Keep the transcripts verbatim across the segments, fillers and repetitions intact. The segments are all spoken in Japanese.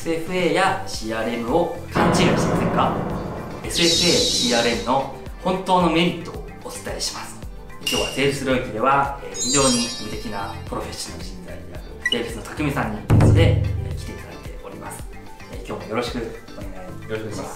エスエフエー や シーアールエム を勘違いしてませんか？ エスエフエー、シーアールエム の本当のメリットをお伝えします。今日はセールス領域では非常に無敵なプロフェッショナル人材であるセールスの匠さんにゲストで来ていただいております。今日もよろしくお願いします。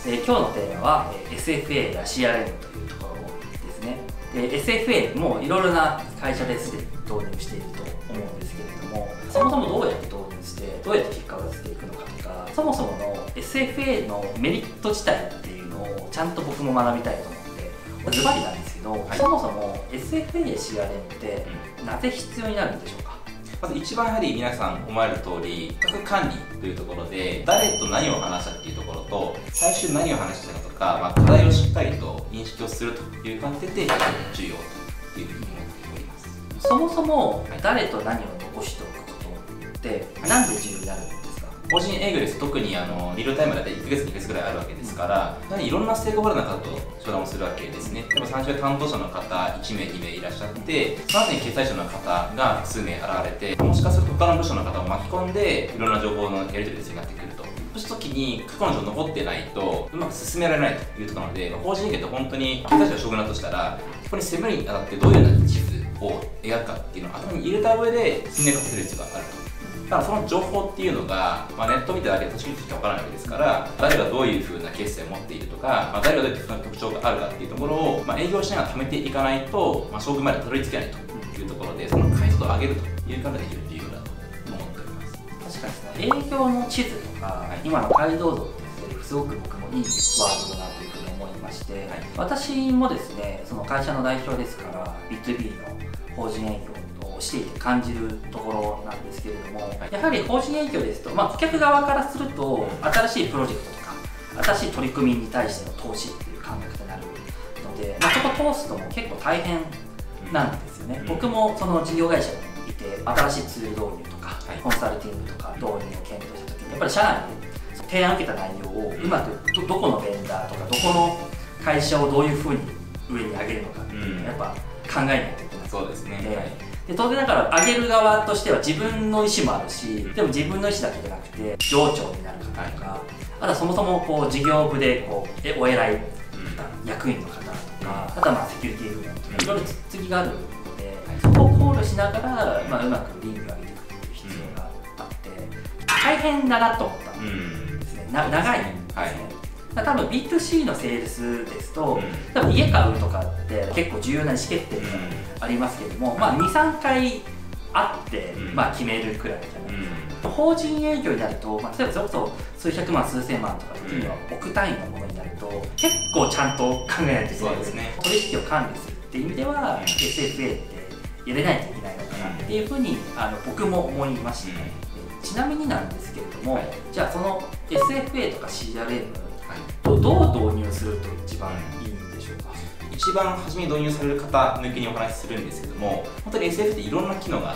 今日のテーマは エスエフエー や シーアールエム というところですね。で エスエフエー もいろいろな会社ですでに導入していると思うんですけれども、そもそもどうやって導入してどうやって結果を出していくのかとか、そもそもの エスエフエー のメリット自体っていうのをちゃんと僕も学びたいと思ってズバリなんですけど、はい、そもそも エスエフエー や シーアールエム ってなぜ必要になるんでしょうか？ まず一番やはり皆さん思われる通り、価格管理というところで誰と何を話したっていうところと、最終何を話したかとか、まあ、課題をしっかりと認識をするという観点で重要というふうに思っております。 そもそも誰と何を残しておくことってなんで重要になるんですか？ 法人営業ですと特にあのリールタイムだったりいっかげつにかげつぐらいあるわけですから、やはりいろんなステークホルダーの方と商談をするわけですね。例えば最初は担当者の方いちめいにめいいらっしゃって、その後に決済者の方が数名現れて、もしかすると他の部署の方を巻き込んでいろんな情報のやり取りが必要になってくると。そうした時に過去の情報残ってないとうまく進められないというところなので、法人営業って本当に決済者が将軍だとしたら、そこに攻めるにあたってどういうような地図を描くかっていうのを頭に入れた上で戦略を立てる必要があると。だからその情報っていうのが、まあ、ネット見ただけで確かに分からないわけですから、誰がどういう風な決済を持っているとか、まあ、誰がどういう特徴があるかっていうところを、まあ、営業しながら貯めていかないと、まあ、将軍までたどり着けないというところで、その解像度を上げるという観点で非常に重要だと思っております。 確かにその営業の地図とか、はい、今の解像度っていうセリフすごく僕もいいワードだなというふうに思いまして、はい、私もですねその会社の代表ですから ビーツービー の法人営業していて感じるところなんですけれども、はい、やはり法人営業ですと、まあ、顧客側からすると新しいプロジェクトとか新しい取り組みに対しての投資っていう感覚になるので、まあ、そこ通すのも結構大変なんですよね、うん、僕もその事業会社にいて新しいツール導入とか、はい、コンサルティングとか導入を検討した時にやっぱり社内で提案を受けた内容をうまく ど, どこのベンダーとかどこの会社をどういうふうに上に上げるのかっていうのをやっぱ考えないといけない。 そうですね、はいで当然だから上げる側としては自分の意思もあるし、でも自分の意思だけじゃなくて上長になる方とか、あとはそもそもこう事業部でこうえお偉い方、うん、役員の方とか、あとはまあセキュリティ部門とかいろいろつっつきがあるので、そこを考慮しながら、まあ、うまく倫理を上げていくっていう必要があって大変だなと思ったんですね、な長いんですね、はい、多分 ビーツーシー のセールスですと、うん、多分家買うとかって結構重要な意思決定がありますけれども、うん、まあにさんかい会って、うん、まあ決めるくらいじゃないですか、うん、法人営業になると、まあ、例えばそれこそ数百万数千万とか時には億単位のものになると結構ちゃんと考えないといけないですね。取引を管理するっていう意味では、うん、エスエフエー って入れないといけないのかなっていうふうにあの僕も思いました、ね、うん、ちなみになんですけれども、はい、じゃあその エスエフエー とか シーアールエムどう導入すると一番いいんでしょうか？ 一番初めに導入される方向けにお話しするんですけども、本当に エスエフ っていろんな機能があって、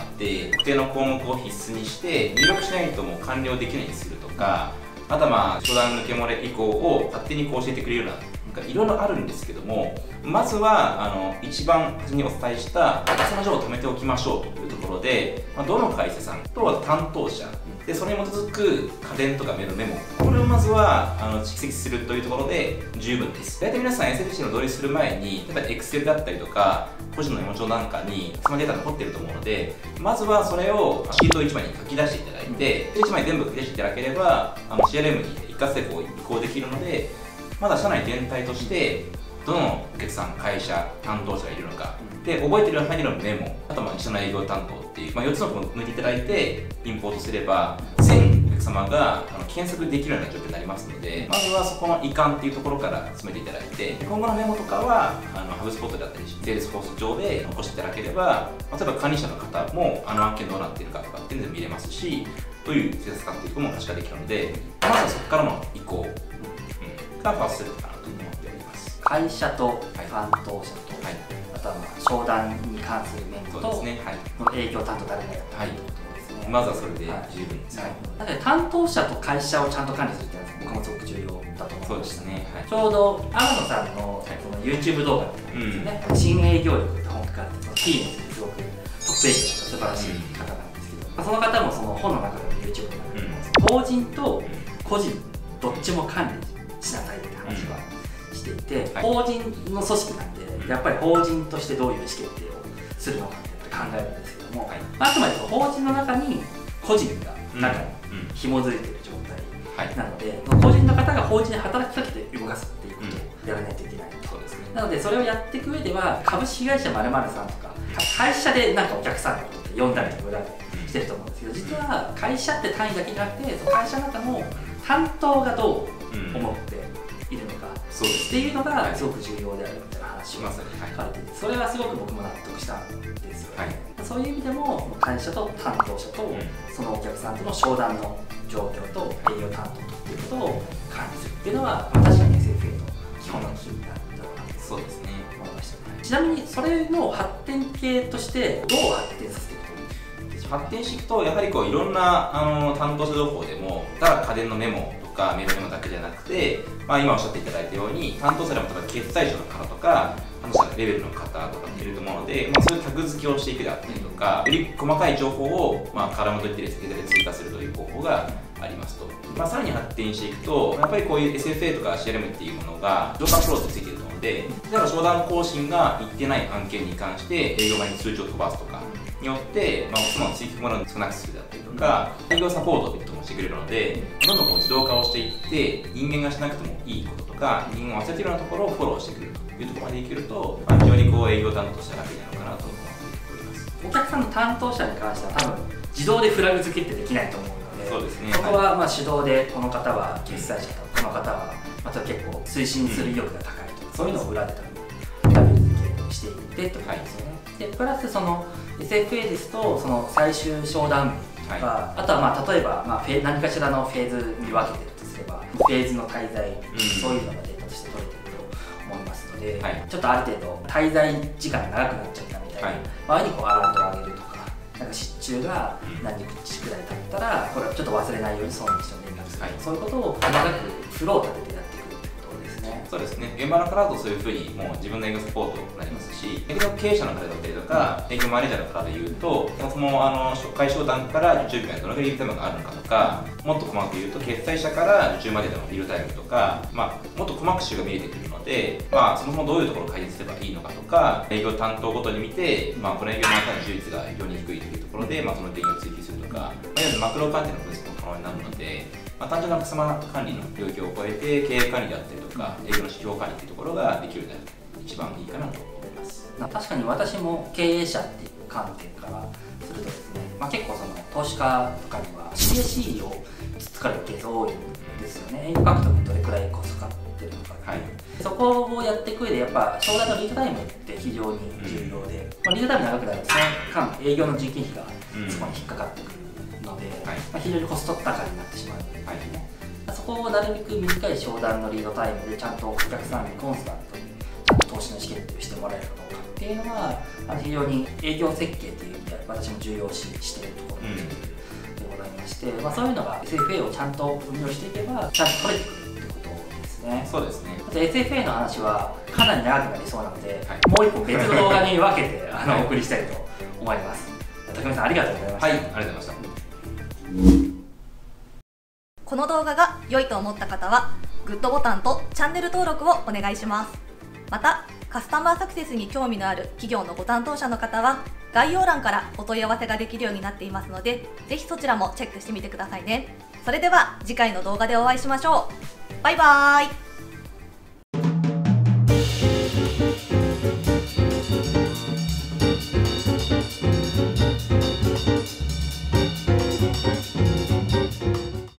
特定の項目を必須にして入力しないともう完了できないようにするとか、あとはまあ商談抜け漏れ以降を勝手にこう教えてくれるような、なんかいろいろあるんですけども、まずはあの一番初めにお伝えしたその情報を貯めておきましょうというところで、まあ、どの会社さんとは担当者でそれに基づく家電とかメールメモ、これをまずはあの蓄積するというところで十分です。大体皆さん エスエフシー の導入する前に例えば Excel だったりとか個人のメモ帳なんかにそのデータが残っていると思うので、まずはそれをシートいちまいに書き出していただいて、いちまい全部書き出していただければあの シーアールエム に一括でこう移行できるので、まだ社内全体としてどのお客さん、会社、担当者がいるのか、で覚えている範囲でのメモ、あとまあ一緒の営業担当っていう、まあ、よっつの項目を抜いていただいてインポートすれば全お客様があの検索できるような状況になりますので、まずはそこの移管っていうところから進めていただいて、今後のメモとかはあのハブスポットだったりセールスフォース上で残していただければ、例えば管理者の方もあの案件どうなっているかとかっていうので見れますし、どういう施設かっていうところも可視化できるので、まずはそこからの移行、うん、がファーストステップかなと思っております。 会社と担当者と、はい、あとはまあ商談に関する面と、そうですね、はい、営業担当誰がやったりということですね。 まずはそれで十分です。 はい、なので担当者と会社をちゃんと管理するっていうのは僕もすごく重要だと思います。 そうですね、はい、 ちょうど天野さんのその YouTube 動画なんですね、うん、新営業力って本があって、その T のすごくトップ営業が素晴らしい方なんですけど、うん、その方もその本の中でも YouTube の中でも、うん、 法人と個人どっちも管理しなさいって話はしていて、はい、法人の組織なんでやっぱり法人としてどういう意思決定をするのかって考えるんですけども、はい、あくまで法人の中に個人が中に紐づいている状態なので、個人の方が法人に働きかけて動かすっていうことをやらないといけない、うん、そうですね。なのでそれをやっていく上では株式会社〇〇さんとか会社でなんかお客さんのことって呼んだりとか裏でしてると思うんですけど、実は会社って単位だけじゃなくてその会社の中の担当がどう思っているのか、うん、っていうのがすごく重要であるみたいな話を書かれていて、それはすごく僕も納得したんですよね、はい、そういう意味でも会社と担当者とそのお客さんとの商談の状況と営業担当とっていうことを管理するっていうのは、まあ、確かに エスエフエー の基本のキーになるんだろうなと思いましたね。ちなみにそれの発展系としてどう発展させていくといいですか？ 発展していくとやはりこういろんなあの担当者情報でもただ家電のメモとかメールメモだけじゃなくて、まあ、今おっしゃっていただいたように担当者でも例えば決済者の方とか担当者レベルの方とかいると思うので、まあ、そういうタグ付けをしていくであったりとか、より細かい情報を、まあ、カラムといってですね追加するという方法がありますと、まあ、さらに発展していくとやっぱりこういう エスエフエー とか シーアールエム っていうものが浄化フローってついているので、例えば商談更新がいってない案件に関して営業前に通知を飛ばすとかによって、まあ、その追加ものを少なくするだったりとか、営業サポートということもしてくれるので、どんどんこう自動化をしていって人間がしなくてもいいこととか人間を忘れているようなところをフォローしてくれるというところまでいけると、まあ、非常にこう営業担当としては楽になるのかなと思っております。 お客さんの担当者に関しては多分自動でフラグ付けってできないと思うので、 そうですね、 そこはまあ手動でこの方は決済者とこの方はまた結構推進する意欲が高いとか、うん、そういうのを裏で多分ラベル付けしていってってことですよね、はい、でプラスその エスエフエー ですとその最終商談日とか、はい、あとはまあ例えばまあフェ何かしらのフェーズに分けてるとすればフェーズの滞在、うん、そういうのがデータとして取れてると思いますので、はい、ちょっとある程度滞在時間が長くなっちゃったみたいな、はい、場合にこうアラートを上げるとか、なんか失注が何日くらい経ったらこれはちょっと忘れないように損にして連絡する、はい、そういうことを長くフローを立ててやっていくってことですね。 そうですね、現場の方だとそういうふうにもう自分の営業サポートになりますし、営業経営者の方だったりとか、うん、営業マネージャーの方でいうと、そもそもあの初回商談から受注日までどのぐらいリードタイムがあるのかとか、もっと細かく言うと決済者から受注までのリードタイムとか、まあ、もっと細かく種が見えてくるので、まあ、そもそもどういうところを改善すればいいのかとか、営業担当ごとに見て、まあ、この営業の中の充率が非常に低いというところで、まあ、その原因を追求するとか、まあ、いわゆるマクロ関係の分析も可能になるので、まあ、単純なお客様管理の領域を超えて経営管理であったりとか営業の指標管理というところができるようになると一番いいかなと思います。 確かに私も経営者っていう観点からするとですね、まあ、結構その投資家とかには シーエーシー をつかれるケース多いんですよね。営業獲得にどれくらいコストかかってるのか、はい、そこをやっていく上でやっぱ商談のリードタイムって非常に重要で、うん、まあ、リードタイム長くなるとその間営業の人件費がそこに引っかかってくるので、うん、はい、まあ、非常にコスト高になってしまう。はい、そこをなるべく短い商談のリードタイムでちゃんとお客さんにコンスタントにちゃんと投資の意思決定をしてもらえるかどうかっていうのはあの非常に営業設計という意味で私も重要視しているところでございまして、まあ、そういうのが エスエフエー をちゃんと運用していけばちゃんと取れてくるってことですね。 そうですね。 あと エスエフエー の話はかなり長くなりそうなので、はい、もう一個別の動画に分けてあのお送りしたいと思います。竹見さんありがとうございました。 はい、ありがとうございました。 この動画が良いと思った方はグッドボタンとチャンネル登録をお願いします。またカスタマーサクセスに興味のある企業のご担当者の方は概要欄からお問い合わせができるようになっていますので、ぜひそちらもチェックしてみてくださいね。それでは次回の動画でお会いしましょう。バイバーイ。